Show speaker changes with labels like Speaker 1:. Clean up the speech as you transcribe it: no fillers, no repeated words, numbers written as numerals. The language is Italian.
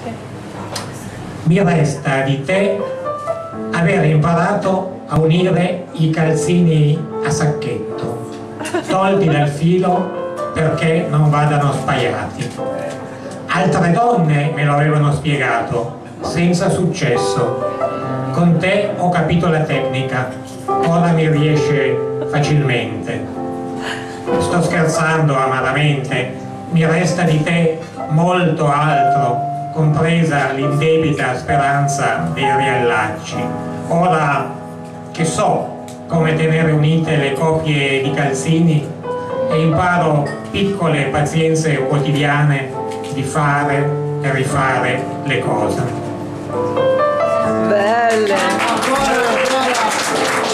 Speaker 1: Mi resta di te aver imparato a unire i calzini a sacchetto, tolti dal filo perché non vadano spaiati. Altre donne me lo avevano spiegato, senza successo. Con te ho capito la tecnica, ora mi riesce facilmente. Sto scherzando amaramente, mi resta di te molto altro, compresa l'indebita speranza dei riallacci. Ora che so come tenere unite le coppie di calzini e imparo piccole pazienze quotidiane di fare e rifare le cose.
Speaker 2: Belle!